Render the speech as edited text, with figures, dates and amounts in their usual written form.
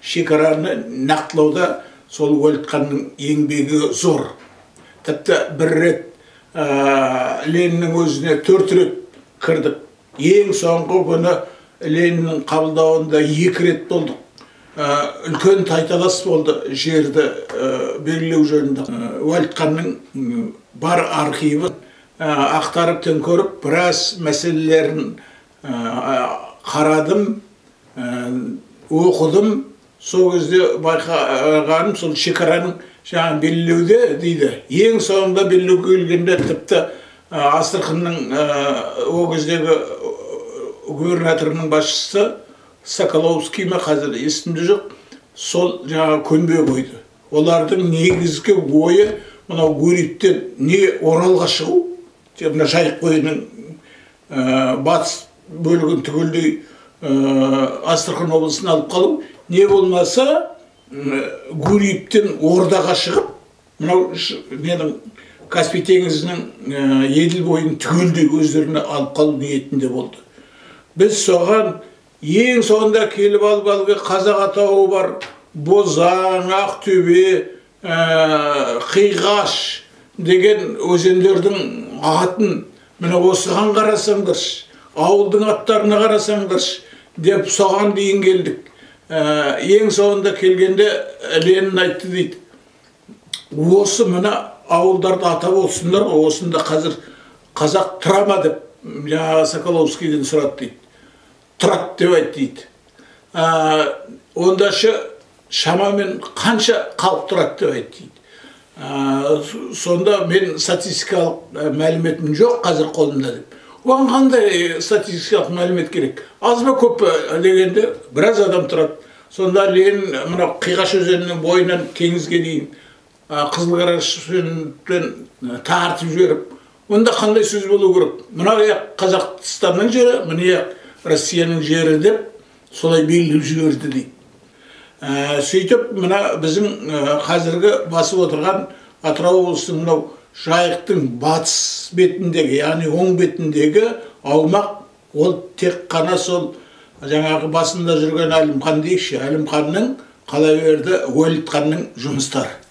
шекараны нақтылауда сол Уәлитханның еңбегі зор. Тіпті бір рет Лениннің өзіне 4 рет кірдік. Ең соңғы күні Лениннің қабылдауында 2 рет болдық. Үлкен тайталас болды жерді белгілеу жөнінде. Уәлитханның бар архивін ақтарып төңкеріп, біраз мәселелерін қарадым, оқыдым. Сол кезде байқағаным, сол шекараның жаңа белгілеуде дейді. Ең соңында белгілеуге келгенде тіпті Астраханның о кездегі губернаторының басшысы Соколовский ма, қазір есімде жоқ, сол жаңа көнбе қойды. Олардың негізгі ойы мынау Гурьевтен не Оралға шығу, мына Жайық бойының батыс бөлігін түгелдей Астрахан облысын алып қалу, не болмаса Гурьевтен Ордаға шығып, мынау менің Каспий теңізінің Еділ бойын түгелдей өздеріне алып қалу ниетінде болды. Біз соған ең соңында келіп алып Қазақ атауы бар, Бозаң, Ақтөбе, Қиғаш деген өзендердің атын міне осыған қарасаңдаршы, ауылдың аттарына қарасаңдаршы деп соған дейін келдік. Ең соңында келгенде Ленин айтты дейді. Осы мына ауылдарды атап осындар, осында қазір қазақ тұра ма деп жаңағы Соколовскийден сұрады дейді. Тұрады деп айтты дейді. Ондашы шамамен қанша халық тұрады деп айтты дейді. Сонда мен статистикалық мәліметім жоқ қазір қолымда деп. Оған қандай статистикалық мәлімет керек? Аз ба көп дегенде біраз адам тұрады. Сонда Ленин мына Қиғаш өзенінің бойынан теңізге дейін Қызылқараш өзенінен тартып жіберіп, онда қандай сөз болу керек? Мына Қазақстанның жері, мына Россияның жері деп солай белгілеп жіберді дейді. Сөйтіп, мына біздің қазіргі басып отырған Атырау облысының мынау Жайықтың батыс бетіндегі, яғни оң бетіндегі аумақ, ол тек қана сол жаңағы басында жүрген Әлімхан дейікші, Әлімханның қала берді Уәлитханның жұмыстары.